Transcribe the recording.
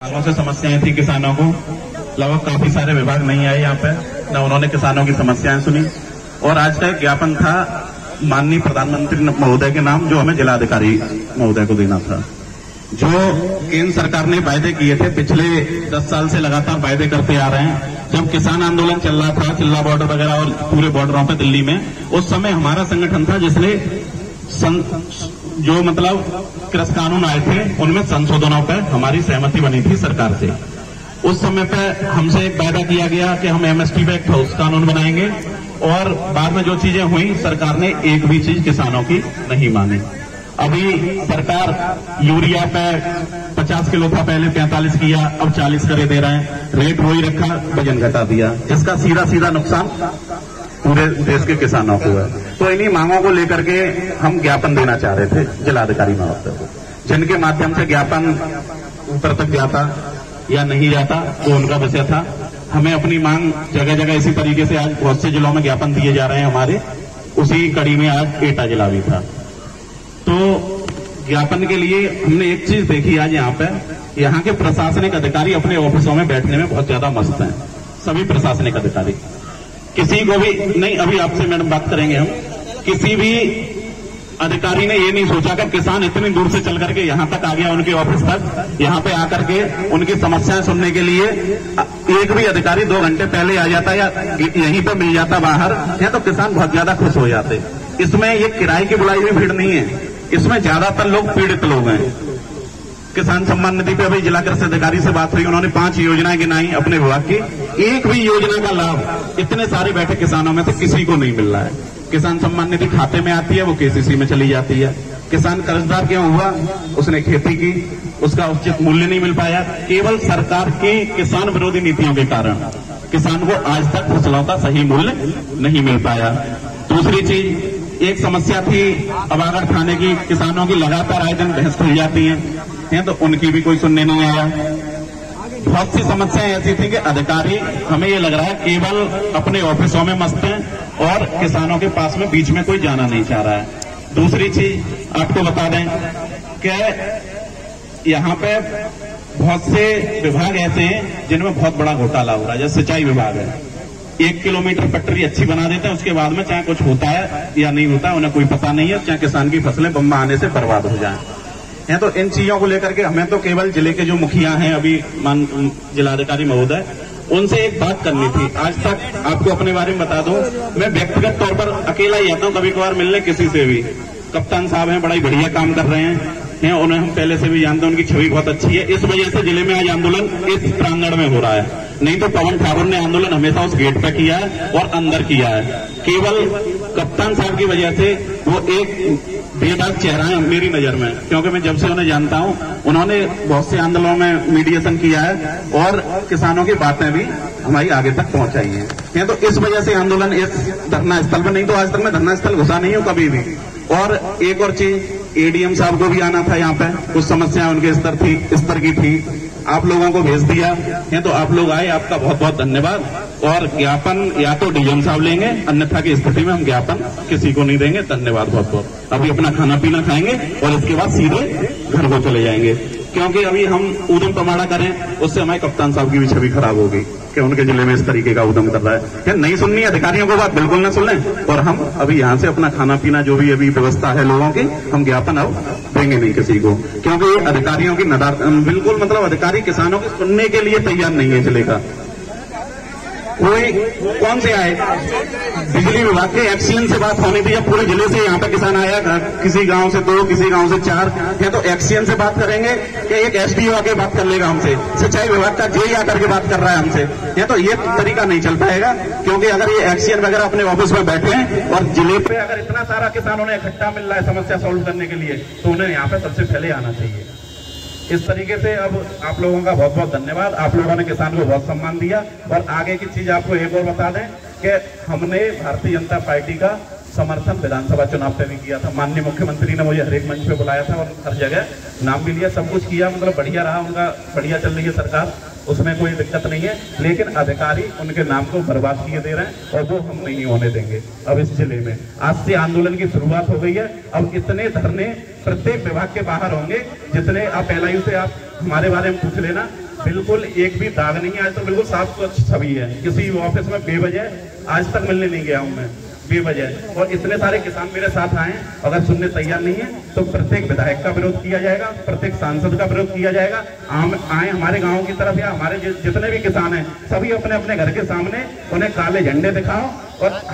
सालों से समस्याएं थी किसानों को, लगभग काफी सारे विभाग नहीं आए यहाँ पे, न उन्होंने किसानों की समस्याएं सुनी। और आज का एक ज्ञापन था माननीय प्रधानमंत्री महोदय के नाम, जो हमें जिलाधिकारी महोदय को देना था। जो केंद्र सरकार ने वायदे किए थे, पिछले 10 साल से लगातार वायदे करते आ रहे हैं। जब किसान आंदोलन चल रहा था, चिल्ला बॉर्डर वगैरह और पूरे बॉर्डरों पे दिल्ली में, उस समय हमारा संगठन था जिसने जो मतलब कृषि कानून आए थे उनमें संशोधनों पर हमारी सहमति बनी थी सरकार से। उस समय पे हमसे एक वायदा किया गया कि हम एमएसपी पे एक ठोस कानून बनाएंगे, और बाद में जो चीजें हुई सरकार ने एक भी चीज किसानों की नहीं मानी। अभी सरकार यूरिया पे 50 किलो था पहले, 45 किया, अब 40 करे दे रहे हैं। रेट वही रखा, वजन घटा दिया। इसका सीधा सीधा नुकसान पूरे देश के किसानों को है। तो इन्हीं मांगों को लेकर के हम ज्ञापन देना चाह रहे थे जिलाधिकारी महोदय को, जिनके माध्यम से ज्ञापन ऊपर तक जाता या नहीं जाता वो उनका विषय था। हमें अपनी मांग जगह जगह इसी तरीके से आज बहुत से जिलों में ज्ञापन दिए जा रहे हैं हमारे। उसी कड़ी में आज एटा जिला भी था। तो ज्ञापन के लिए हमने एक चीज देखी आज यहाँ पे, यहाँ के प्रशासनिक अधिकारी अपने ऑफिसों में बैठने में बहुत ज्यादा मस्त हैं। सभी प्रशासनिक अधिकारी, किसी को भी नहीं, अभी आपसे मैडम बात करेंगे हम, किसी भी अधिकारी ने ये नहीं सोचा कि किसान इतनी दूर से चल करके यहाँ तक आ गया, उनके ऑफिस तक, यहाँ पे आकर के उनकी समस्याएं सुनने के लिए एक भी अधिकारी 2 घंटे पहले आ जाता या यहीं पे मिल जाता बाहर, या तो किसान बहुत ज्यादा खुश हो जाते। इसमें ये किराए की बुलाई हुई भीड़ नहीं है, इसमें ज्यादातर लोग पीड़ित लोग हैं। किसान सम्मान निधि पे अभी जिला कृषि अधिकारी से बात हुई, उन्होंने 5 योजनाएं गिनाई अपने विभाग की। एक भी योजना का लाभ इतने सारे बैठे किसानों में से किसी को नहीं मिल रहा है। किसान सम्मान निधि खाते में आती है, वो केसीसी में चली जाती है। किसान कर्जदार क्यों हुआ? उसने खेती की, उसका उचित मूल्य नहीं मिल पाया। केवल सरकार की किसान विरोधी नीतियों के कारण किसान को आज तक फसलों का सही मूल्य नहीं मिल पाया। दूसरी चीज, एक समस्या थी अबागढ़ थाने की, किसानों की लगातार आए दिन भैंस खुल जाती हैं, तो उनकी भी कोई सुनने नहीं आया। बहुत सी समस्याएं ऐसी थी कि अधिकारी, हमें ये लग रहा है, केवल अपने ऑफिसों में मस्त हैं और किसानों के पास में बीच में कोई जाना नहीं चाह रहा है। दूसरी चीज आपको बता दें कि यहाँ पे बहुत से विभाग ऐसे हैं जिनमें बहुत बड़ा घोटाला हो रहा है। जैसे सिंचाई विभाग है, 1 किलोमीटर पटरी अच्छी बना देते हैं, उसके बाद में चाहे कुछ होता है या नहीं होता है उन्हें कोई पता नहीं है, चाहे किसान की फसलें बम्बा आने से बर्बाद हो जाएं। हैं तो इन चीजों को लेकर के हमें तो केवल जिले के जो मुखिया हैं अभी जिलाधिकारी महोदय, उनसे एक बात करनी थी। आज तक आपको अपने बारे में बता दूं, मैं व्यक्तिगत तौर पर अकेला ही आता हूं कभी कभार मिलने किसी से भी। कप्तान साहब हैं, बड़ा ही बढ़िया काम कर रहे हैं, उन्हें हम पहले से भी जानते हैं, उनकी छवि बहुत अच्छी है। इस वजह से जिले में आज आंदोलन इस प्रांगण में हो रहा है, नहीं तो पवन ठाकुर ने आंदोलन हमेशा उस गेट पर किया है और अंदर किया है। केवल कप्तान साहब की वजह से वो एक बेदाग चेहरा है मेरी नजर में, क्योंकि मैं जब से उन्हें जानता हूं, उन्होंने बहुत से आंदोलनों में मीडिएशन किया है और किसानों की बातें भी हमारी आगे तक पहुंचाई हैं। तो इस वजह से आंदोलन इस धरना स्थल पर, नहीं तो आज तक मैं धरना स्थल घुसा नहीं हूं कभी भी। और एक और चीज, एडीएम साहब को भी आना था यहाँ पे, कुछ समस्याएं उनके स्तर की थी, आप लोगों को भेज दिया है, तो आप लोग आए, आपका बहुत बहुत धन्यवाद। और ज्ञापन या तो डीएम साहब लेंगे, अन्यथा की स्थिति में हम ज्ञापन किसी को नहीं देंगे। धन्यवाद बहुत बहुत। अभी अपना खाना पीना खाएंगे और इसके बाद सीधे घर को चले जाएंगे, क्योंकि अभी हम ऊधम पमाड़ा करें उससे हमारे कप्तान साहब की भी छवि खराब होगी कि उनके जिले में इस तरीके का उद्यम कर रहा है। नहीं सुननी है अधिकारियों को बात, बिल्कुल ना सुन लें। और हम अभी यहाँ से अपना खाना पीना जो भी अभी व्यवस्था है लोगों की, हम ज्ञापन अब देंगे नहीं किसी को, क्योंकि ये अधिकारियों की बिल्कुल मतलब अधिकारी किसानों की सुनने के लिए तैयार नहीं है जिले का कोई। कौन से आए? बिजली विभाग के एक्सीएन से बात होनी थी, जब पूरे जिले से यहाँ पे किसान आया, किसी गांव से 2, किसी गांव से 4, या तो एक्सीएन से बात करेंगे कि एक एसडीओ आके बात कर लेगा हमसे, सिंचाई विभाग का जेई आकर के बात कर रहा है हमसे, या तो ये तरीका नहीं चल पाएगा। क्योंकि अगर ये एक्सीएन वगैरह अपने ऑफिस में बैठे हैं और जिले पे अगर इतना सारा किसानों ने इकट्ठा मिल रहा है समस्या सोल्व करने के लिए, तो उन्हें यहाँ पे सबसे पहले आना चाहिए। इस तरीके से अब आप लोगों का बहुत बहुत धन्यवाद। आप लोगों ने किसान को बहुत सम्मान दिया। और आगे की चीज आपको एक और बता दें कि हमने भारतीय जनता पार्टी का समर्थन विधानसभा चुनाव पे भी किया था। माननीय मुख्यमंत्री ने मुझे हर एक मंच पे बुलाया था और हर जगह नाम भी लिया, सब कुछ किया, मतलब बढ़िया रहा उनका, बढ़िया चल रही है सरकार, उसमें कोई दिक्कत नहीं है। लेकिन अधिकारी उनके नाम को बर्बाद किए दे रहे हैं और वो हम नहीं होने देंगे। अब इस जिले में आज से आंदोलन की शुरुआत हो गई है। अब इतने धरने प्रत्येक विभाग के बाहर होंगे, जितने आप LIU से आप हमारे बारे में पूछ लेना, बिल्कुल एक भी दाग नहीं है, आज तो बिल्कुल साफ स्वच्छ छवि है। किसी ऑफिस में बेवजह आज तक मिलने नहीं गया हूं मैं, बेवजह। और इतने सारे किसान मेरे साथ आए, अगर सुनने तैयार नहीं है तो प्रत्येक विधायक का विरोध किया जाएगा, प्रत्येक सांसद का विरोध किया जाएगा। आए हमारे गांव की तरफ, या हमारे जितने भी किसान हैं सभी अपने अपने घर के सामने उन्हें काले झंडे दिखाओ और